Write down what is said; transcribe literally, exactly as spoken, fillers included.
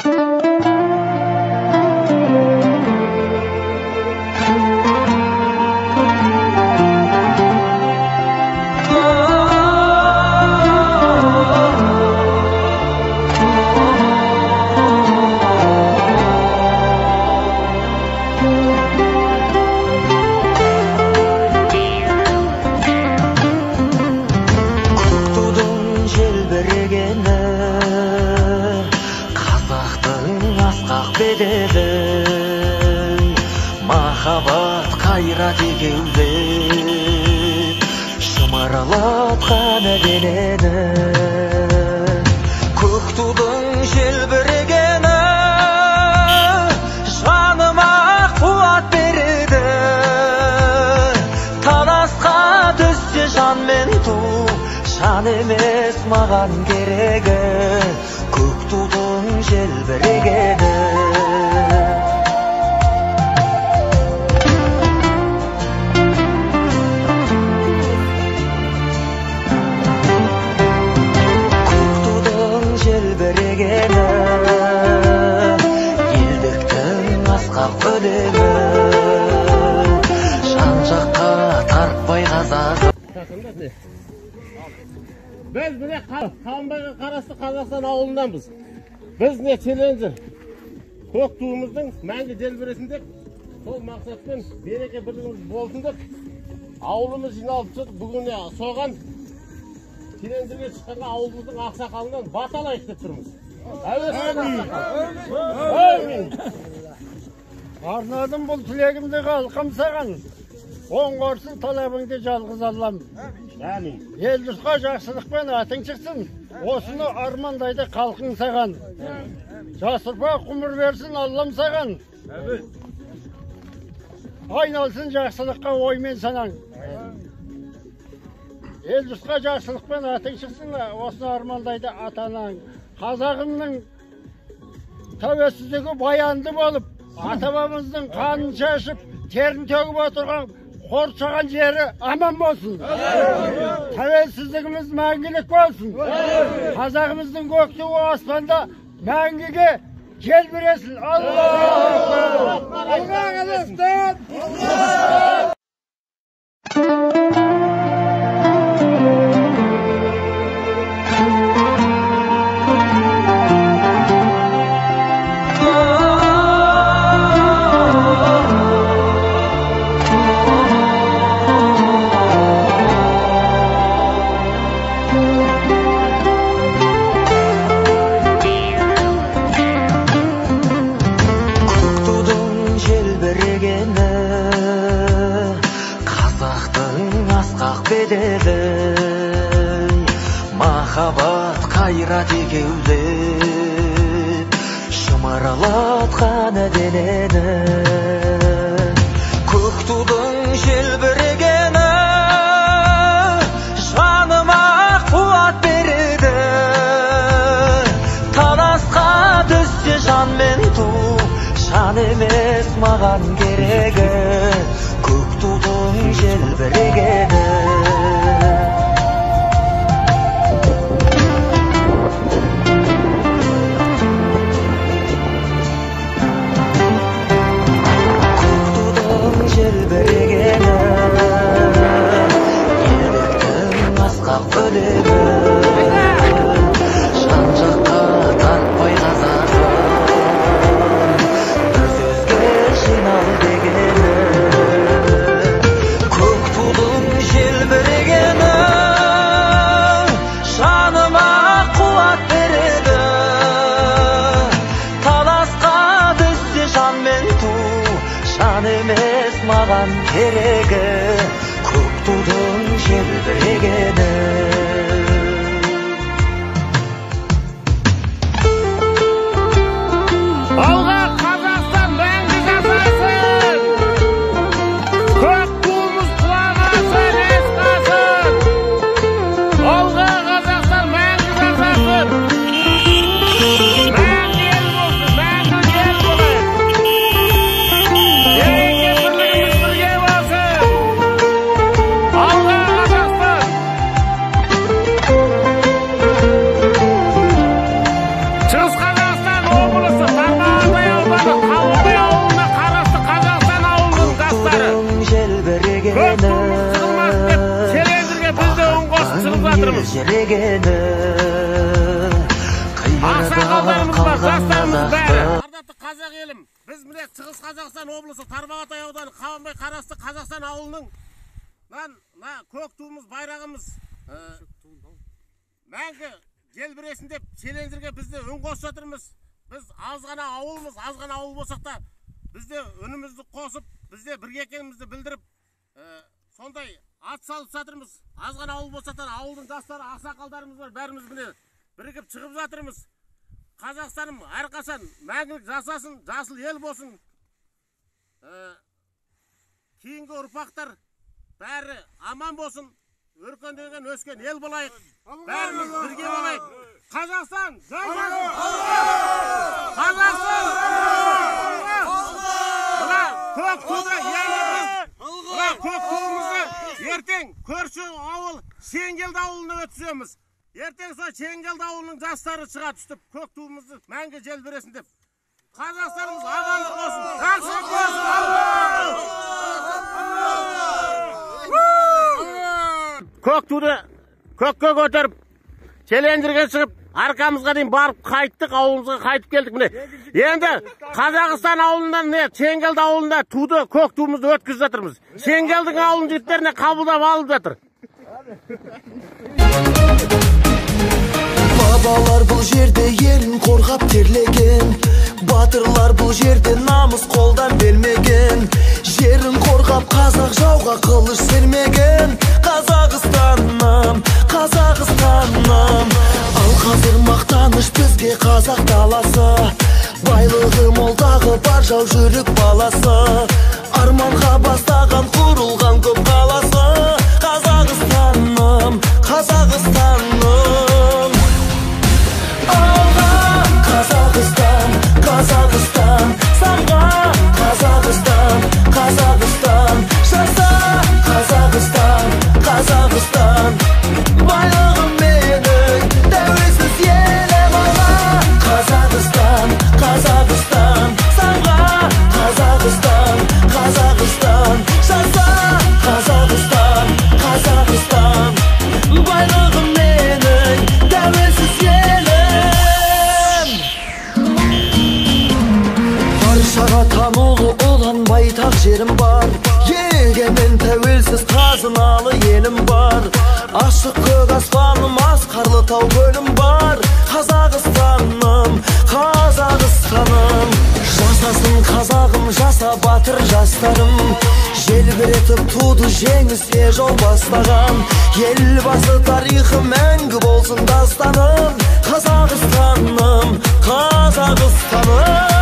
Махаббат қайрат екеуді шымаралатқан денені көк тудың желбірегені жаныма қуат береді таласқа түссе жан мен ту жан емес маған керегі көк тудың желбірегені елдіктің асқақ өлеңі жан жаққа тарпай қазағы. Біз міне Қабанбайға қарасты Қазақстан ауылынданбыз. Біз не телевизор көк туымыздың мәңгі желбіресін деп, сол мақсатпен береке бірлігіміз болсын деп ауылымыз жиналып тұр. Бүгін соған телевизорге шыққанға ауылымыздың ақсақалынан бата алайық деп тұрмыз. Арнадым бұл тілегімді қалқам саған, оңғарсын талабыңды жалғыз Аллам. Ел жұртқа жақсылықпен атың шықсын, осыны армандайды қалқың саған. Жасырпа құмыр берсін Аллам саған, айналсын жақсылыққа оймен санаң. Ел жұртқа жақсылықпен атың шықсын, осыны армандайды атанаң. Қазағымның тәуелсіздігі баянды болып, ата-бабамыздың қанын шашып, терін төгіп отырған қоршаған жері аман болсын. Тәуелсіздігіміз мәңгілік болсын. Қазағымыздың көк туы аспанда мәңгіге желбіресін. Аллах! Махаббат қайрат екеуді шымаралатқан денені көк тудың желбірегені жаныма қуат береді таласқа түссе жан мен ту жан емес маған керегі көк тудың желбірегені жан жаққа тартпай қазағы бір сөзге жинал дегені көк тудың желбірегені жаныма қуат береді таласқа түссе жан мен ту жан емес маған керегі көк тудың желбірегені ежірегені Ақсақалдарымыз бар, жастарымыз бәрі. Ардатты қазақ елім, біз міне Шығыс Қазақстан облысы Тарбағатай ауданы Қабанбай қарасты Қазақстан ауылының көк туымыз, байрағымыз мәңгі желбіресін деп челленджерге бізді үн қосып жатырмыз. Біз аз ғана ауылмыз, аз ғана ауыл болсақ та бізде үнімізді қосып, бізде бірге екенімізді білдіріп, сондай ат салып жатырмыз. Аз ғана ауыл болсақ та ауылдың жастары, ақсақалдарымыз бар, бәріміз міне бірігіп шығып жатырмыз. Қазақстаным әрқашан мәңгілік жасасын, жасыл ел болсын. Кейінгі ұрпақтар бәрі аман болсын, өркендеген өскен ел болайық. Бәріміз бірге болайық. Қазақстан жасасын! Қазақстан! Мына көк туды еңгізіп, мына көк туымызды ертең көрші ауыл Шеңгелді ауылына өткіземіз. Ертең сол Шеңгелді ауылының жастары шыға түстіп, көк туымызды мәңгі желбіресін деп. Қазақстанымыз амандық болсын, жақсылық болсын. Көк туды көкке көтеріп, челленджерге шығып, арқамызға дейін барып қайттық, ауылымызға қайтып келдік міне. Енді Қазақстан ауылынан, Шеңгелді ауылында туды, көк туымызды өткізіп жатырмыз. Шеңгелдің ауылының жігіттеріне қабылдап алып жатыр. Бабалар бұл жерде елін қорғап терлеген, батырлар бұл жерде намыс қолдан бермеген, жерін қорғап қазақ жауға қылыш сермеген. Қазақстаным, Қазақстаным, ал қазір мақтаныш бізге қазақ даласы, байлығы молдағы бар жау жүрік баласы, арманға бастаған құрылған көп қаласы. Қазақстаным, Қазақстаным, алға Қазақстан, Қазақстан, самға Қазақстан, Қазақстан, жаса Қазақстан, Қазақстан, байлығым менің тәуелсіз елім. алға Қазақстан, Қазақстан, самға Қазақстан, Қазақстан, жаса Қазақстан, Қазақстан, байлығым менің тәуелсіз елім. Баршаға танулы ұлан байтақ жерім бар, егемен тәуелсіз қазыналы елім бар. Ашық көк аспаным, асқарлы тау көлім бар. Қазақстаным, Қазақстаным, жасасын қазағым, жаса батыр жастарым. Желбіретіп туды жеңіске жол бастаған, елбасы тарихы мәңгі болсын дастаным. Қазақстаным, Қазақстаным.